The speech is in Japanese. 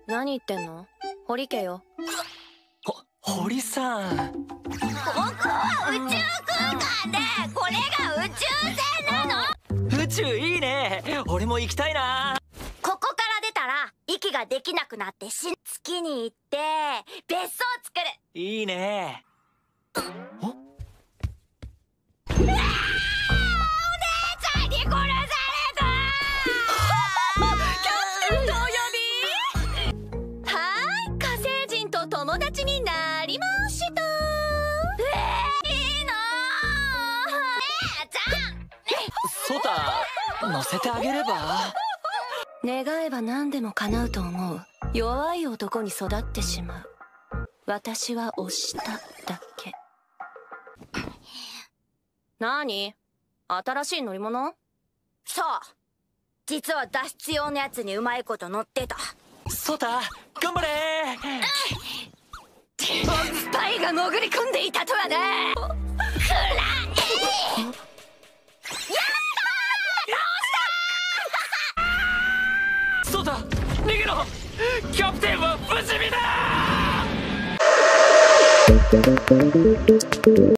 何言ってんの？堀家よ。 堀さん。 ここは宇宙空間で、これが宇宙船なの？ 宇宙いいね。俺も行きたいな。 ここから出たら息ができなくなって月に行って別荘作る。 いいね。おお姉ちゃんに殺された。 キャプテンとお呼び。はーい、火星人と友達になりました。 いいの？姉ちゃん。 ソタ、乗せてあげれば。 願えば何でも叶うと思う弱い男に育ってしまう。私は押しただけ。何？新しい乗り物？ そう、実は脱出用のやつにうまいこと乗ってた。 ソタ、頑張れスパイが潜り込んでいたとはね。 くらえ。やったー！ ソタ、逃げろ。キャプテンは無事だ。